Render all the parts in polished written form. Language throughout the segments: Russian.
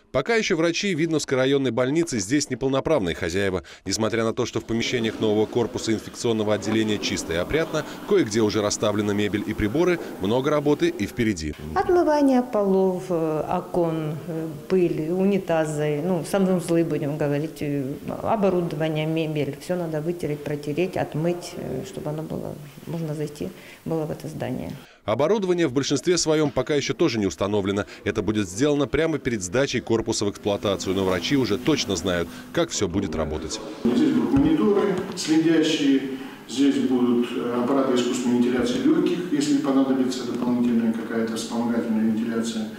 Пока еще врачи Видновской районной больницы здесь неполноправные хозяева. Несмотря на то, что в помещениях нового корпуса инфекционного отделения чисто и опрятно, кое-где уже расставлена мебель и приборы, много работы и впереди. Отмывание полов, окон, пыль, унитазы, санузлы, будем говорить, оборудование, мебель. Все надо вытереть, протереть, отмыть, чтобы оно было, можно зайти было в это здание. Оборудование в большинстве своем пока еще тоже не установлено. Это будет сделано прямо перед сдачей корпуса в эксплуатацию. Но врачи уже точно знают, как все будет работать. Здесь будут мониторы следящие, здесь будут аппараты искусственной вентиляции легких, если понадобится дополнительная какая-то вспомогательная вентиляция.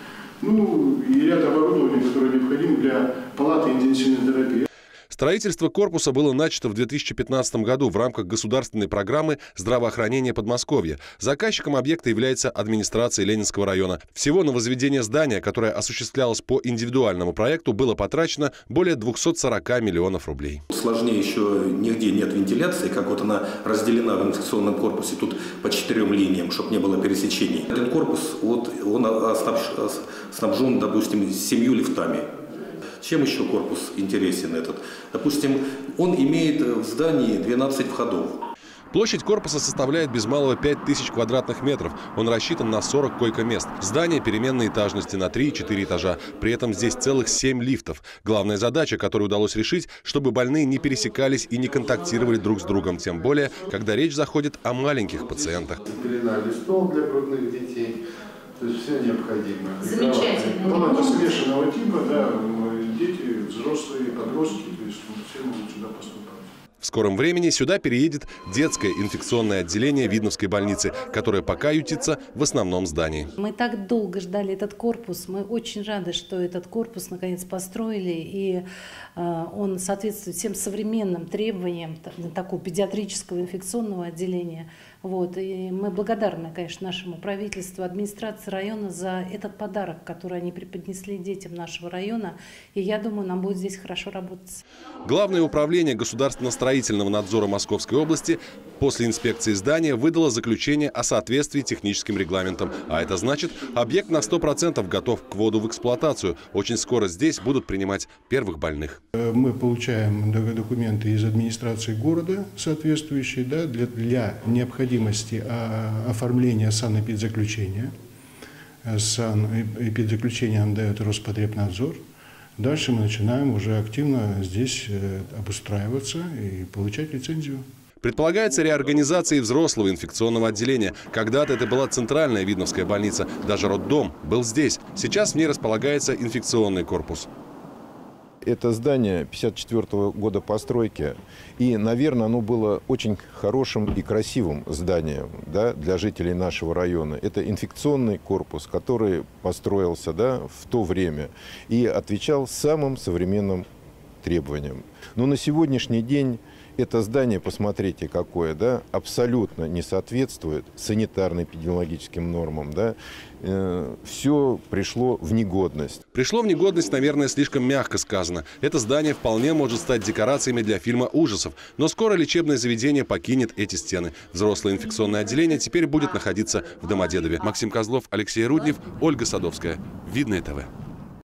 И ряд оборудования, которое необходимо для палаты интенсивной терапии. Строительство корпуса было начато в 2015 году в рамках государственной программы здравоохранения Подмосковья. Заказчиком объекта является администрация Ленинского района. Всего на возведение здания, которое осуществлялось по индивидуальному проекту, было потрачено более 240 миллионов рублей. Сложнее еще нигде нет вентиляции, как вот она разделена в инфекционном корпусе тут по 4 линиям, чтобы не было пересечений. Этот корпус, он снабжен, допустим, 7 лифтами. Чем еще корпус интересен этот? Допустим, он имеет в здании 12 входов. Площадь корпуса составляет без малого 5000 квадратных метров. Он рассчитан на 40 койко-мест. Здание переменной этажности на 3-4 этажа. При этом здесь целых 7 лифтов. Главная задача, которую удалось решить, чтобы больные не пересекались и не контактировали друг с другом. Тем более, когда речь заходит о маленьких пациентах. Пеленальный стол для грудных детей. То есть все необходимо. Замечательно. Палата смешанного типа, да, дети, взрослые, подростки, то есть все могут сюда поступать. В скором времени сюда переедет детское инфекционное отделение Видновской больницы, которое пока ютится в основном здании. Мы так долго ждали этот корпус. Мы очень рады, что этот корпус наконец построили. И он соответствует всем современным требованиям такого педиатрического инфекционного отделения. И мы благодарны, конечно, нашему правительству, администрации района за этот подарок, который они преподнесли детям нашего района. И я думаю, нам будет здесь хорошо работать. Главное управление государственно-строительного надзора Московской области после инспекции здания выдало заключение о соответствии техническим регламентам. А это значит, объект на 100% готов к вводу в эксплуатацию. Очень скоро здесь будут принимать первых больных. Мы получаем документы из администрации города соответствующие, да, для необходимости оформления санэпидзаключения. Санэпидзаключение нам дает Роспотребнадзор. Дальше мы начинаем уже активно здесь обустраиваться и получать лицензию. Предполагается реорганизация взрослого инфекционного отделения. Когда-то это была центральная Видновская больница. Даже роддом был здесь. Сейчас в ней располагается инфекционный корпус. Это здание 1954 года постройки. И, наверное, оно было очень хорошим и красивым зданием, да, для жителей нашего района. Это инфекционный корпус, который построился, да, в то время и отвечал самым современным требованиям. Но на сегодняшний день это здание, посмотрите, какое, да, абсолютно не соответствует санитарно-эпидемиологическим нормам. Да. Все пришло в негодность. Пришло в негодность, наверное, слишком мягко сказано. Это здание вполне может стать декорациями для фильма ужасов. Но скоро лечебное заведение покинет эти стены. Взрослое инфекционное отделение теперь будет находиться в Домодедове. Максим Козлов, Алексей Руднев, Ольга Садовская. Видное ТВ.